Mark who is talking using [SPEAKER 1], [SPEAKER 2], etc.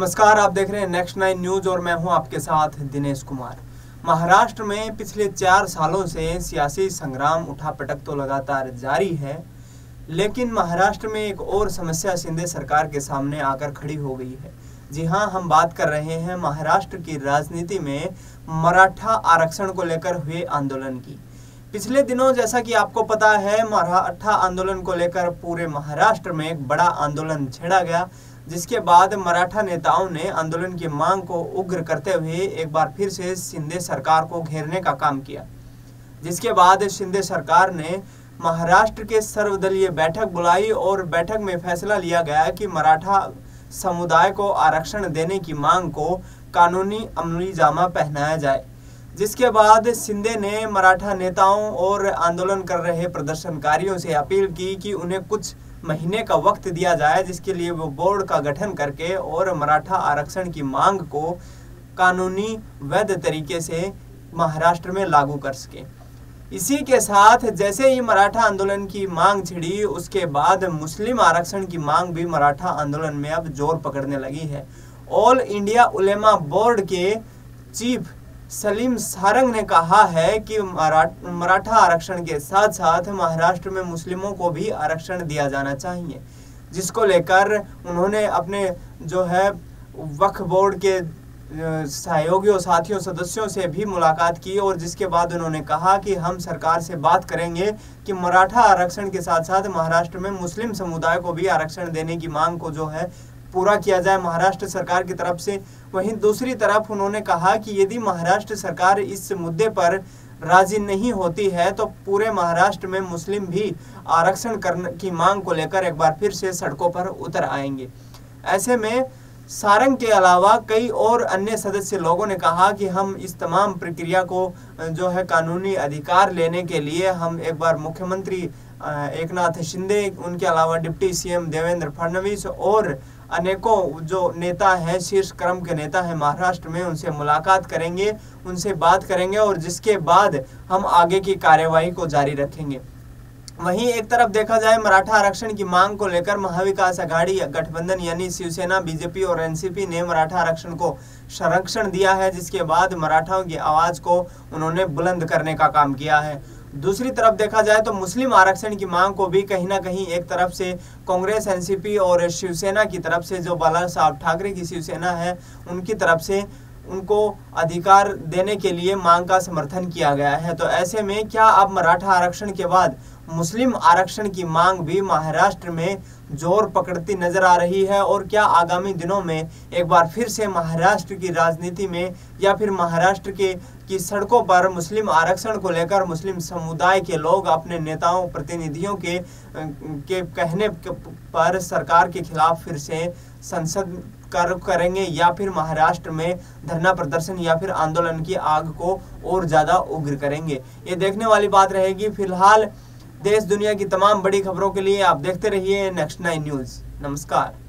[SPEAKER 1] नमस्कार, आप देख रहे हैं नेक्स्ट 9 न्यूज और मैं हूं आपके साथ दिनेश कुमार। महाराष्ट्र में पिछले 4 सालों से सियासी संग्राम उठापटक तो लगातार जारी है, लेकिन महाराष्ट्र में एक और समस्या शिंदे सरकार के सामने आकर खड़ी हो गई है। जी हां, हम बात कर रहे हैं महाराष्ट्र की राजनीति में मराठा आरक्षण को लेकर हुए आंदोलन की। पिछले दिनों जैसा कि आपको पता है, मराठा आंदोलन को लेकर पूरे महाराष्ट्र में एक बड़ा आंदोलन छेड़ा गया, जिसके बाद मराठा नेताओं ने आंदोलन की मांग को उग्र करते हुए एक बार फिर से शिंदे सरकार को घेरने का काम किया। जिसके बाद शिंदे सरकार ने महाराष्ट्र के सर्वदलीय बैठक बुलाई और बैठक में फैसला लिया गया कि मराठा समुदाय को आरक्षण देने की मांग को कानूनी अमली जामा पहनाया जाए। जिसके बाद शिंदे ने मराठा नेताओं और आंदोलन कर रहे प्रदर्शनकारियों से अपील की कि उन्हें कुछ महीने का वक्त दिया जाए, जिसके लिए वो बोर्ड का गठन करके और मराठा आरक्षण की मांग को कानूनी वैध तरीके से महाराष्ट्र में लागू कर सके। इसी के साथ जैसे ही मराठा आंदोलन की मांग छिड़ी, उसके बाद मुस्लिम आरक्षण की मांग भी मराठा आंदोलन में अब जोर पकड़ने लगी है। ऑल इंडिया उलेमा बोर्ड के चीफ सलीम सारंग ने कहा है कि मराठा आरक्षण के साथ साथ महाराष्ट्र में मुस्लिमों को भी आरक्षण दिया जाना चाहिए, जिसको लेकर उन्होंने अपने जो है वक्फ बोर्ड के सहयोगियों, साथियों, सदस्यों से भी मुलाकात की और जिसके बाद उन्होंने कहा कि हम सरकार से बात करेंगे कि मराठा आरक्षण के साथ साथ महाराष्ट्र में मुस्लिम समुदाय को भी आरक्षण देने की मांग को जो है पूरा किया जाए महाराष्ट्र सरकार की तरफ से। वहीं दूसरी तरफ उन्होंने कहा कि यदि महाराष्ट्र सरकार इस मुद्दे पर राजी नहीं होती है तो पूरे महाराष्ट्र में मुस्लिम भी आरक्षण करने की मांग को लेकर एक बार फिर से सड़कों पर उतर आएंगे। ऐसे में सारंग के अलावा कई और अन्य सदस्य लोगों ने कहा कि हम इस तमाम प्रक्रिया को जो है कानूनी अधिकार लेने के लिए हम एक बार मुख्यमंत्री एकनाथ शिंदे, उनके अलावा डिप्टी सीएम देवेंद्र फडणवीस और अनेकों जो नेता हैं, शीर्ष क्रम के नेता हैं महाराष्ट्र में, उनसे मुलाकात करेंगे, उनसे बात करेंगे और जिसके बाद हम आगे की कार्यवाही को जारी रखेंगे। वहीं एक तरफ देखा जाए मराठा आरक्षण की मांग को लेकर महाविकास आघाड़ी गठबंधन यानी शिवसेना, बीजेपी और एनसीपी ने मराठा आरक्षण को संरक्षण दिया है, जिसके बाद मराठाओं की आवाज को उन्होंने बुलंद करने का काम किया है। दूसरी तरफ देखा जाए तो मुस्लिम आरक्षण की मांग को भी कहीं ना कहीं एक तरफ से कांग्रेस, एनसीपी और शिवसेना की तरफ से, जो बाला साहब ठाकरे की शिवसेना है, उनकी तरफ से उनको अधिकार देने के लिए मांग का समर्थन किया गया है। तो ऐसे में क्या अब मराठा आरक्षण के बाद मुस्लिम आरक्षण की मांग भी महाराष्ट्र में जोर पकड़ती नजर आ रही है और क्या आगामी दिनों में एक बार फिर से महाराष्ट्र की राजनीति में या फिर महाराष्ट्र की सड़कों पर मुस्लिम आरक्षण को लेकर मुस्लिम समुदाय के लोग अपने नेताओं, प्रतिनिधियों के कहने पर सरकार के खिलाफ फिर से संसद करेंगे या फिर महाराष्ट्र में धरना प्रदर्शन या फिर आंदोलन की आग को और ज्यादा उग्र करेंगे? ये देखने वाली बात रहेगी। फिलहाल देश दुनिया की तमाम बड़ी खबरों के लिए आप देखते रहिए नेक्स्ट 9 न्यूज। नमस्कार।